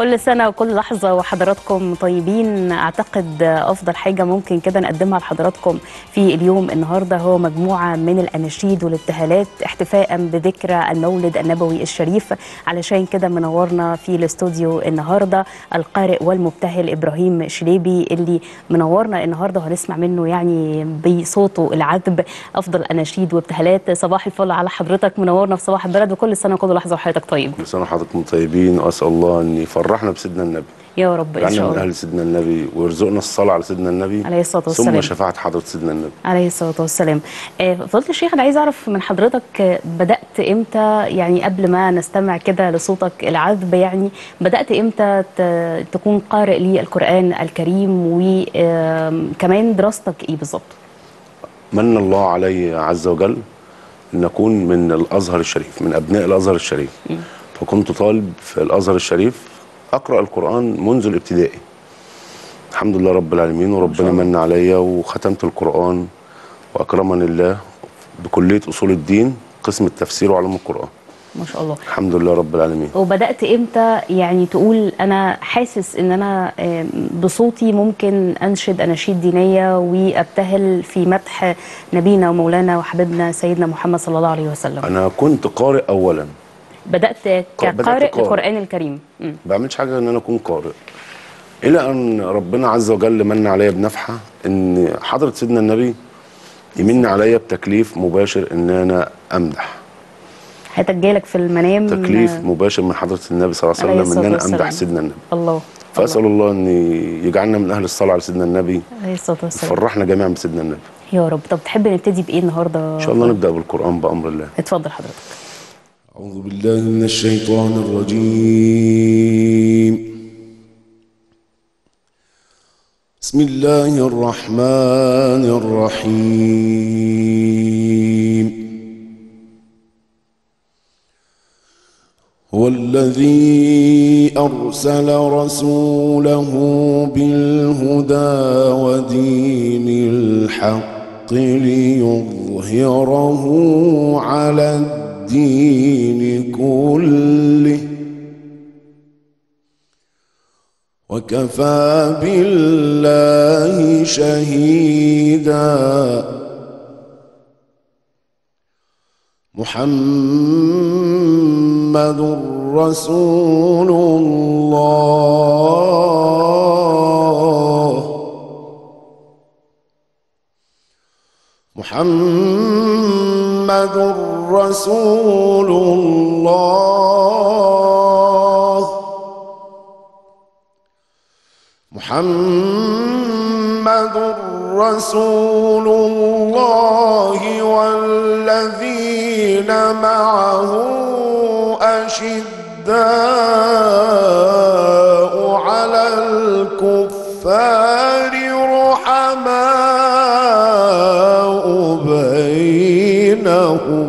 كل سنة وكل لحظة وحضراتكم طيبين. أعتقد أفضل حاجة ممكن كده نقدمها لحضراتكم في اليوم النهاردة هو مجموعة من الأناشيد والابتهالات احتفاء بذكرى المولد النبوي الشريف. علشان كده منورنا في الاستوديو النهاردة القارئ والمبتهل إبراهيم شليبي اللي منورنا النهاردة، وهنسمع منه يعني بصوته العذب أفضل أناشيد وابتهالات. صباح الفل على حضرتك، منورنا في صباح البلد، وكل سنة وكل لحظة وحضرتك طيب. كل سنة وحضراتكم طيبين، وأسأل الله أن يفرحنا بسيدنا النبي يا رب إن شاء من الله. أهل سيدنا النبي، ويرزقنا الصلاة على سيدنا النبي عليه الصلاة والسلام. ثم شفاعة حضرة سيدنا النبي عليه الصلاة والسلام. فضيلة الشيخ، أنا عايز أعرف من حضرتك بدأت إمتى، يعني قبل ما نستمع كده لصوتك العذب، يعني بدأت إمتى تكون قارئ للقرآن الكريم، وكمان دراستك إيه بالظبط؟ من الله علي عز وجل أن أكون من الأزهر الشريف، من أبناء الأزهر الشريف. فكنت طالب في الأزهر الشريف أقرأ القرآن منذ الابتدائي. الحمد لله رب العالمين، وربنا من عليا وختمت القرآن وأكرمني الله بكلية أصول الدين قسم التفسير وعلوم القرآن. ما شاء الله. الحمد لله رب العالمين. وبدأت إمتى يعني تقول أنا حاسس إن أنا بصوتي ممكن أنشد أناشيد دينية وأبتهل في مدح نبينا ومولانا وحبيبنا سيدنا محمد صلى الله عليه وسلم؟ أنا كنت قارئ أولا. بدأت كقارئ للقرآن الكريم. ما بعملش حاجة إن أنا أكون قارئ، إلى أن ربنا عز وجل من عليا بنفحة إن حضرة سيدنا النبي يمن عليا بتكليف مباشر إن أنا أمدح. حياتك جالك في المنام تكليف مباشر من حضرة النبي صلى الله عليه وسلم إن أنا أمدح سيدنا النبي. الله. فأسأل الله أن يجعلنا من أهل الصلاة على سيدنا النبي عليه الصلاة والسلام، يفرحنا جميعا بسيدنا النبي يا رب. طب تحب نبتدي بإيه النهارده؟ إن شاء الله نبدأ بالقرآن بأمر الله. اتفضل حضرتك. أعوذ بالله من الشيطان الرجيم. بسم الله الرحمن الرحيم. هو الذي أرسل رسوله بالهدى ودين الحق ليظهره على الدين كله وكفى بالله شهيدا. محمد رسول الله. محمد رسول الله. محمد رسول الله والذين معه أشداء على الكفار رحماء بينهم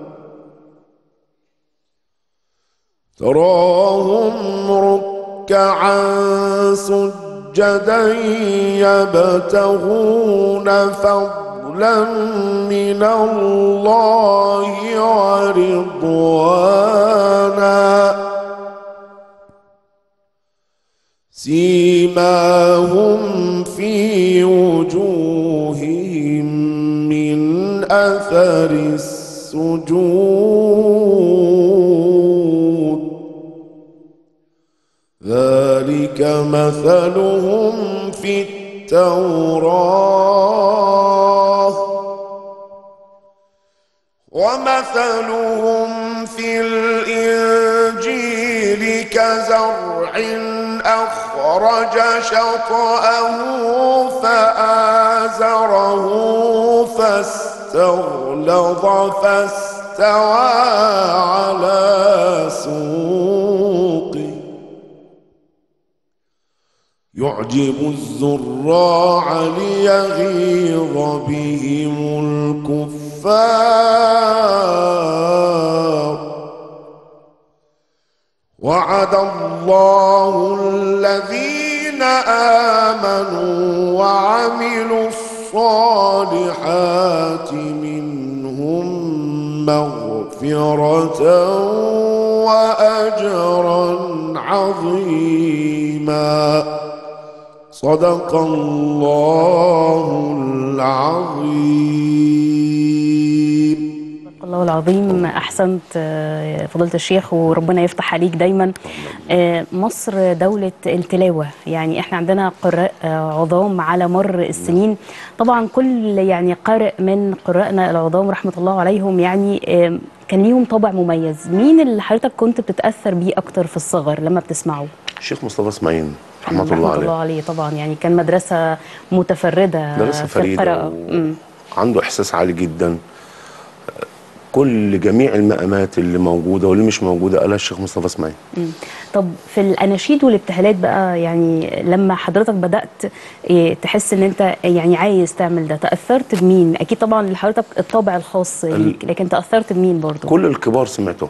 تراهم ركعا سجدا يبتغون فضلا من الله ورضوانا سيماهم في وجوههم من أثر السجود ذلك مثلهم في التوراة ومثلهم في الإنجيل كزرع أخرج شطأه فآزره فاستغلظ فاستوى على سوقه يعجب الزراع ليغيظ بهم الكفار وعد الله الذين آمنوا وعملوا الصالحات منهم مغفرة وأجرا عظيما. صدق الله العظيم. الله العظيم. أحسنت فضيلة الشيخ، وربنا يفتح عليك دايما. مصر دولة التلاوة، يعني احنا عندنا قراء عظام على مر السنين. طبعا كل يعني قارئ من قراءنا العظام رحمة الله عليهم يعني كان ليهم طابع مميز. مين اللي حضرتك كنت بتتأثر بيه أكتر في الصغر لما بتسمعه؟ الشيخ مصطفى اسماعيل رحمة الله عليه. رحمة الله عليه طبعا، يعني كان مدرسة متفردة مدرسة في القراءة. عنده إحساس عالي جدا. كل جميع المقامات اللي موجودة واللي مش موجودة قالها الشيخ مصطفى اسماعيل. طب في الأناشيد والابتهالات بقى، يعني لما حضرتك بدأت تحس ان انت يعني عايز تعمل ده، تأثرت بمين؟ اكيد طبعا لحضرتك الطابع الخاص ليك، لكن تأثرت بمين برضو؟ كل الكبار سمعتهم،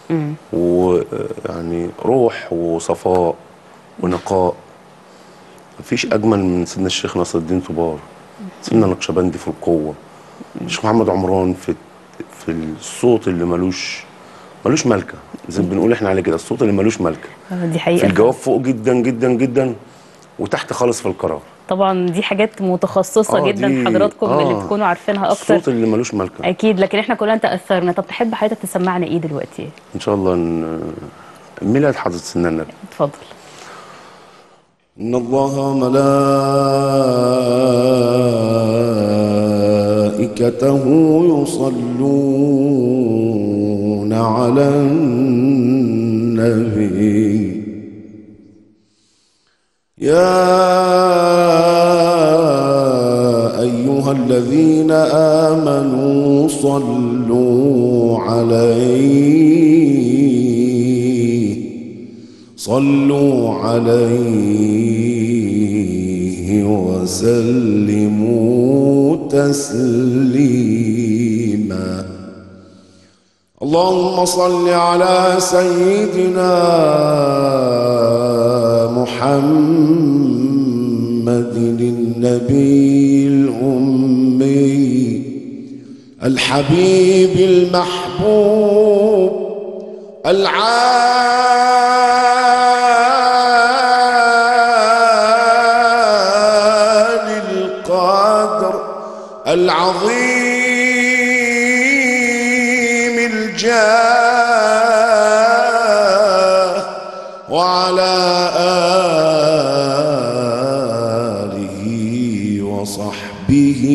ويعني روح وصفاء ونقاء. مفيش أجمل من سيدنا الشيخ ناصر الدين طوبار، سيدنا النقشبندي في القوة، الشيخ محمد عمران في الصوت اللي ملوش ملكة، زي ما بنقول احنا عليه كده، الصوت اللي ملوش ملكة. دي حقيقة. في الجواب فوق جدا جدا جدا، وتحت خالص في القرار. طبعا دي حاجات متخصصة جدا حضراتكم اللي تكونوا عارفينها أكتر. الصوت اللي ملوش ملكة أكيد، لكن احنا كلنا تأثرنا. طب تحب حضرتك تسمعنا إيه دلوقتي؟ إن شاء الله ميلاد حضرة سيدنا النبي. اتفضل. إن الله ملائكته يصلون على النبي يا أيها الذين آمنوا صلوا عليه وسلموا تسليما. اللهم صل على سيدنا محمد النبي الأمي الحبيب المحبوب العالي القدر العظيم الجاه، وعلى آله وصحبه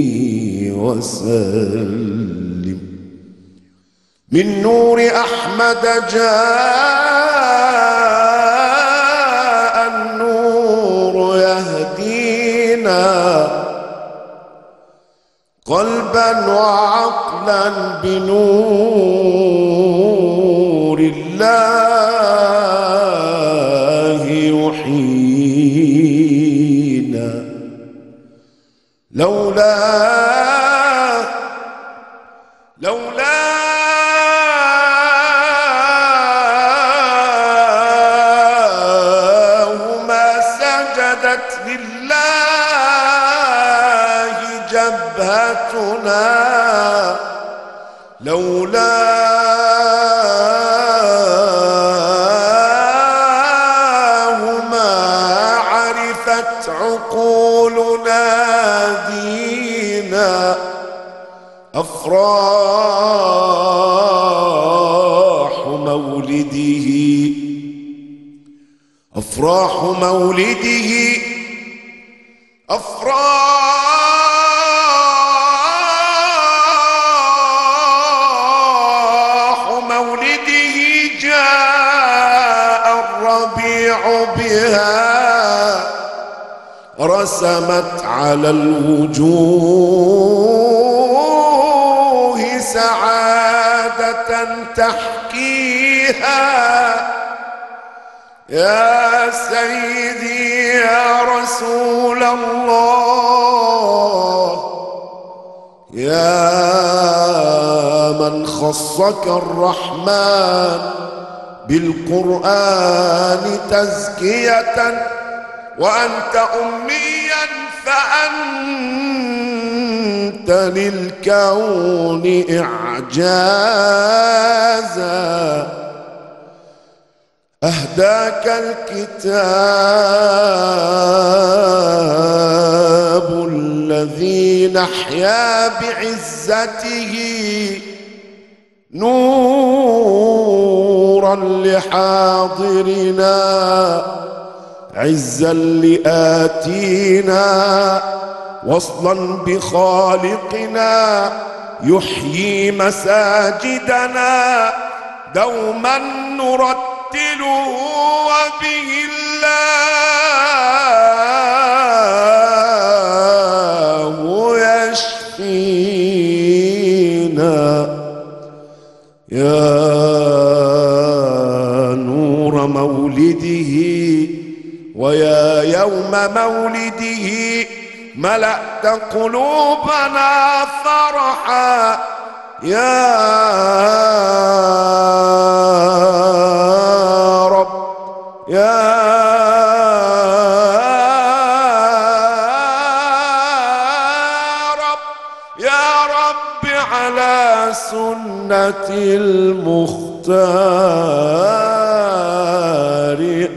وسلم. من نور أحمد جاء النور يهدينا قلبا وعقلا بنور الله يحيينا. لولاه ما سجدت لله جبهتنا، لولاه ما عرفت عقولنا دينا. أفراح مولده أفراح مولده جاء الربيع بها رسمت على الوجوه سعادة تحكيها. يا سيدي يا رسول الله، يا من خصك الرحمن بالقرآن تزكية، وأنت أميا فأنت للكون إعجازا. أهداك الكتاب الذي نحيا بعزته نورا لحاضرنا عزا لآتينا وصلا بخالقنا يحيي مساجدنا دوما نرتله وبه الله يشفينا يا نور مولده ويا يوم مولده ملأت قلوبنا فرحا يا رب يا رب يا رب على سنة المختار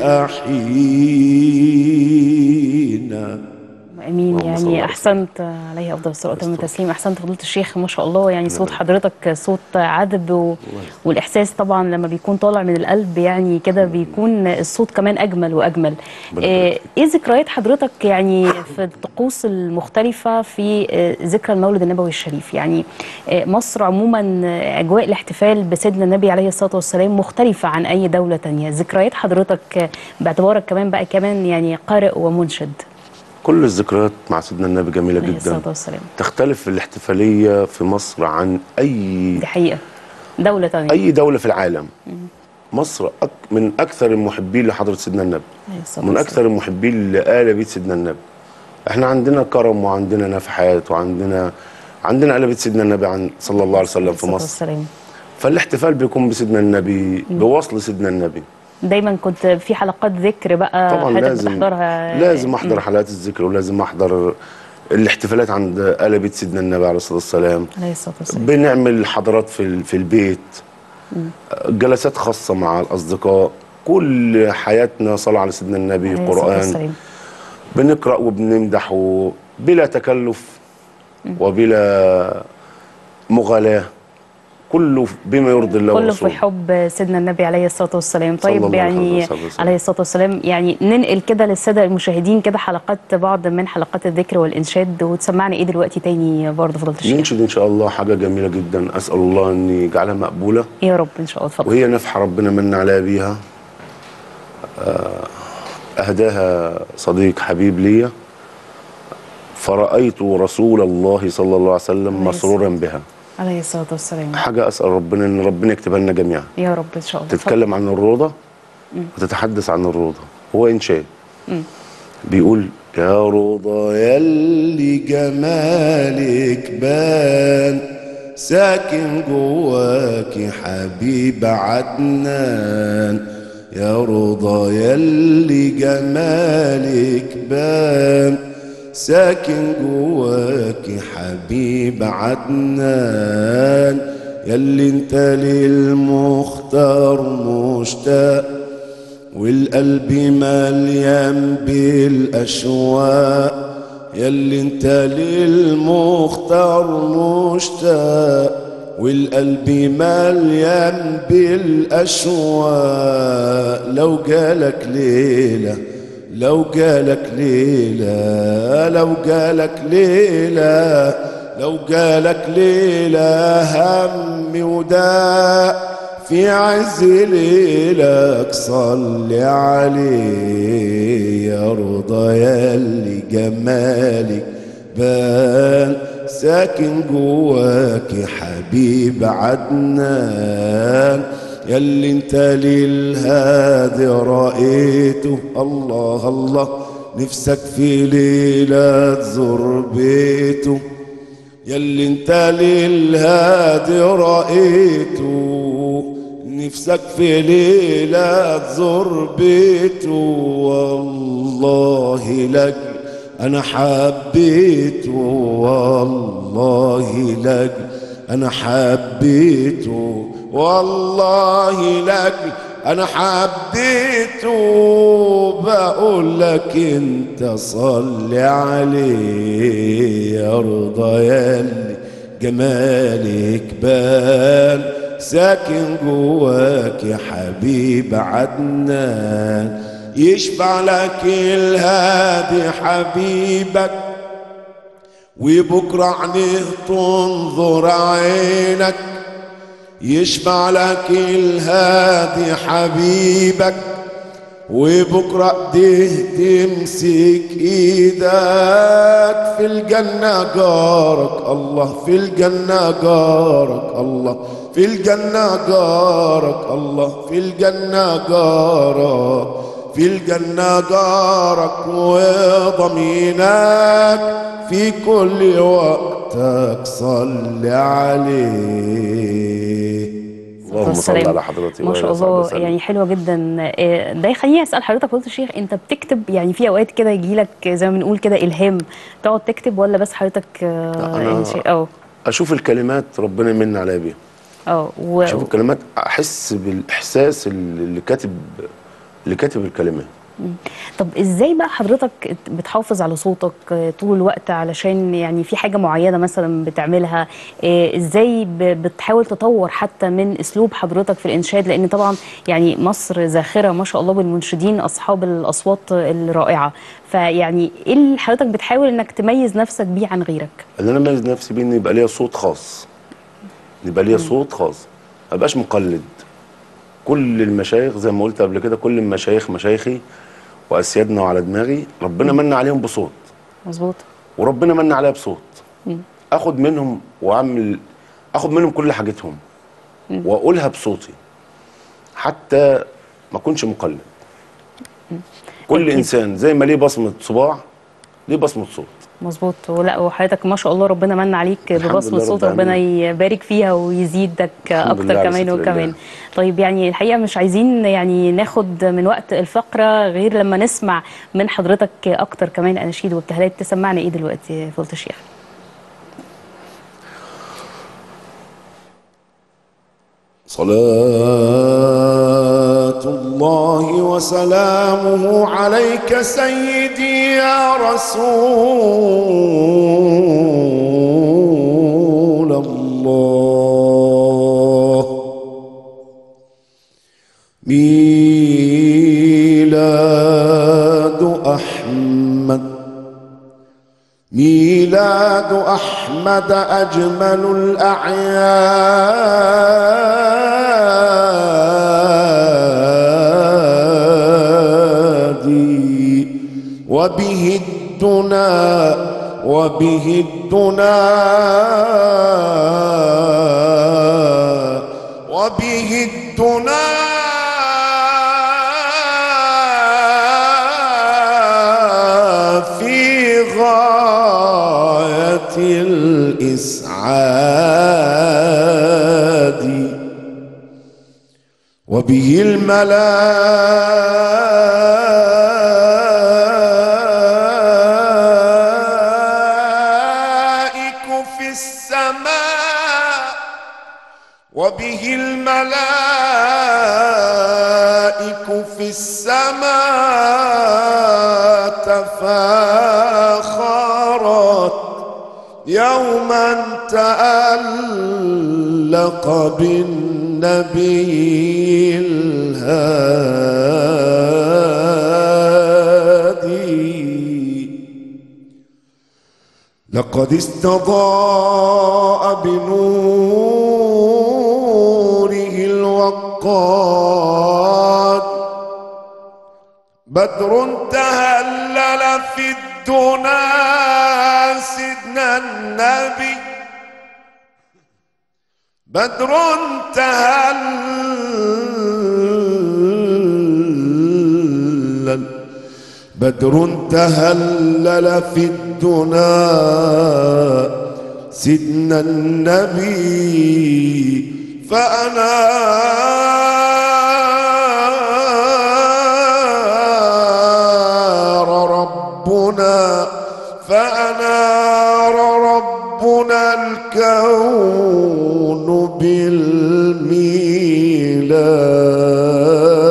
أحيينا. امين. يعني احسنت، عليه افضل الصلاه والتسليم. احسنت فضيله الشيخ، ما شاء الله. يعني صوت حضرتك صوت عذب والاحساس طبعا لما بيكون طالع من القلب يعني كده بيكون الصوت كمان اجمل واجمل. ايه ذكريات حضرتك يعني في الطقوس المختلفه في ذكرى المولد النبوي الشريف؟ يعني مصر عموما اجواء الاحتفال بسيدنا النبي عليه الصلاه والسلام مختلفه عن اي دوله تانية. ذكريات حضرتك باعتبارك كمان يعني قارئ ومنشد. كل الذكريات مع سيدنا النبي جميلة عليه جدا. الصلاة والسلام. تختلف الاحتفالية في مصر عن أي دي حقيقة دولة تانية، أي دولة في العالم. مصر من أكثر المحبين لحضرة سيدنا النبي، من أكثر المحبين لآل بيت سيدنا النبي. احنا عندنا كرم وعندنا نفحات وعندنا آل بيت سيدنا النبي صلى الله عليه وسلم في مصر. فالاحتفال بيكون بسيدنا النبي بوصل سيدنا النبي. دايما كنت في حلقات ذكر بقى طبعا لازم احضر حلقات الذكر، ولازم احضر الاحتفالات عند آل بيت سيدنا النبي عليه الصلاه والسلام. بنعمل حضارات في البيت، جلسات خاصه مع الاصدقاء، كل حياتنا صلاه على سيدنا النبي، قران، بنقرا وبنمدح بلا تكلف وبلا مغالاه، كله بما يرضي الله ورسوله، كله في حب سيدنا النبي عليه الصلاه والسلام. طيب يعني عليه الصلاه والسلام، يعني ننقل كده للساده المشاهدين كده حلقات، بعض من حلقات الذكر والانشاد، وتسمعني ايه دلوقتي تاني برضه فضيله الشيخ؟ ننشد ان شاء الله حاجه جميله جدا، اسال الله ان يجعلها مقبوله يا رب ان شاء الله. اتفضل. وهي نفحه ربنا من عليها بيها، اهداها صديق حبيب ليا، فرأيت رسول الله صلى الله عليه وسلم مسرورا بها عليه الصلاة والسلام. حاجة أسأل ربنا إن ربنا يكتبها لنا جميعا يا رب إن شاء الله. تتكلم عن الروضة وتتحدث عن الروضة. هو إنشاد بيقول: يا روضة يلي جمالك بان، ساكن جواكي حبيب عدنان. يا روضة يلي جمالك بان، ساكن جواكي حبيب عدنان. يلي انت للمختار مشتاق، والقلب مليان بالاشواق. يلي انت للمختار مشتاق، والقلب مليان بالاشواق. لو جالك ليله، لو جالك ليلة، لو جالك ليلة، لو جالك ليلة هم وداء، في عز ليلك صلي عليه. يا رضا يلي جمالك بان، ساكن جواك حبيب عدنان. يلي انت للهادي رأيته، الله الله، نفسك في ليلة تزور بيته. يلي انت للهادي رأيته، نفسك في ليلة تزور بيته. والله لك أنا حبيته، والله لك أنا حبيته، والله لك أنا حبيته بقول لك أنت صلي عليه يرضى ياللي جمالك بان ساكن جواك يا حبيب عدنان. يشفع لك الهادي حبيبك وبكرة عينيه تنظر عينك. يشفع لك الهادي حبيبك وبكرة ايديه تمسك ايدك. في الجنة جارك الله، في الجنة جارك الله، في الجنة جارك الله، في الجنة جارك، في الجنة جارك وضمينك في كل وقتك صل عليه. اللهم صل على حضرتك ما شاء الله، يعني حلوه جدا. ده يخليني اسال حضرتك فضيله الشيخ، انت بتكتب يعني في اوقات كده يجي لك زي ما بنقول كده الهام تقعد تكتب، ولا بس حضرتك أنا اشوف الكلمات ربنا يمن عليا بيها. اشوف الكلمات احس بالاحساس اللي كاتب الكلمات. طب ازاي بقى حضرتك بتحافظ على صوتك طول الوقت، علشان يعني في حاجة معينة مثلا بتعملها؟ ازاي بتحاول تطور حتى من اسلوب حضرتك في الانشاد؟ لان طبعا يعني مصر زاخرة ما شاء الله بالمنشدين اصحاب الاصوات الرائعة، فيعني ايه اللي حضرتك بتحاول انك تميز نفسك بيه عن غيرك؟ اللي انا اميز نفسي بيه ان يبقى ليا صوت خاص، يبقى ليا صوت خاص، ما ابقاش مقلد. كل المشايخ زي ما قلت قبل كده، كل المشايخ مشايخي واسيادنا وعلى دماغي، ربنا من عليهم بصوت مظبوط، وربنا من عليا بصوت. اخد منهم اخد منهم كل حاجتهم واقولها بصوتي حتى ما اكونش مقلد. كل انسان زي ما ليه بصمه صباع ليه بصمه صوت. مظبوط. ولا وحضرتك ما شاء الله ربنا من عليك ببصمه صوت، ربنا يبارك فيها ويزيدك اكتر كمان وكمان. طيب يعني الحقيقه مش عايزين يعني ناخد من وقت الفقره غير لما نسمع من حضرتك اكتر كمان اناشيد وابتهالات. تسمعنا ايه دلوقتي فضيلة الشيخ؟ صلاة الله وسلامه عليك سيدي يا رسول الله. ميلاد أحمد، ميلاد أحمد أجمل الأعياد، وبه الدنا وبه الدنا وبه الدنا في غاية الإسعاد، وبه الملائك في السماء، وبه الملائك في السماء تفاخرت يوما تألق بالنبي الهادي. لقد استضاء بنوره الوقاد بدر تهلل في الدنا سيدنا النبي، بدر تهلل، بدر تهلل في الدنا سيدنا النبي. فأنار ربنا، فأنار ربنا الكون بالميلاد.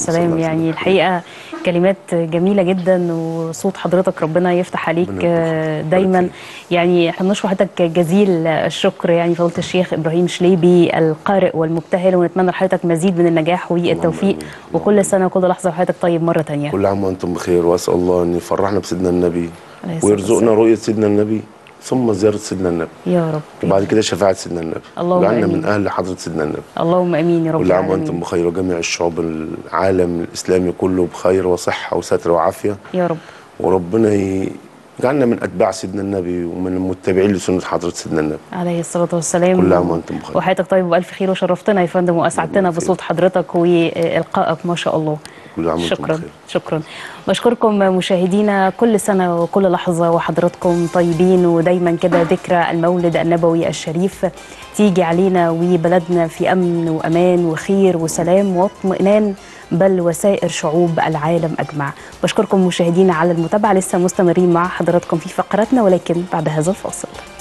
والسلام. يعني الحقيقة كلمات جميلة جدا، وصوت حضرتك ربنا يفتح عليك دايما. يعني احنا بنشكر حضرتك جزيل الشكر، يعني فضيلة الشيخ إبراهيم شليبي القارئ والمبتهل، ونتمنى لحضرتك مزيد من النجاح والتوفيق، وكل سنة وكل لحظة وحضرتك طيب مرة تانية. كل عام وأنتم بخير، وأسأل الله أن يفرحنا بسيدنا النبي ويرزقنا رؤية سيدنا النبي ثم زيارة سيدنا النبي يا رب، وبعد كده شفاعة سيدنا النبي، وجعلنا من أهل حضرة سيدنا النبي. اللهم امين يا رب. كل عام وانتم بخير، وجميع الشعوب العالم الاسلامي كله بخير وصحه وستر وعافيه يا رب. وربنا يجعلنا من اتباع سيدنا النبي ومن المتبعين لسنه حضره سيدنا النبي عليه الصلاه والسلام. كل عام وانتم بخير، وحياتك طيب والف خير، وشرفتنا يا فندم واسعدتنا بصوت حضرتك والقائك ما شاء الله. كل عام وانتم شكرا بخير. شكرا. بشكركم مشاهدينا، كل سنه وكل لحظه وحضراتكم طيبين، ودايما كده ذكرى المولد النبوي الشريف تيجي علينا وبلدنا في امن وامان وخير وسلام واطمئنان، بل وسائر شعوب العالم اجمع. بشكركم مشاهدينا على المتابعه، لسه مستمرين مع حضراتكم في فقراتنا ولكن بعد هذا الفاصل.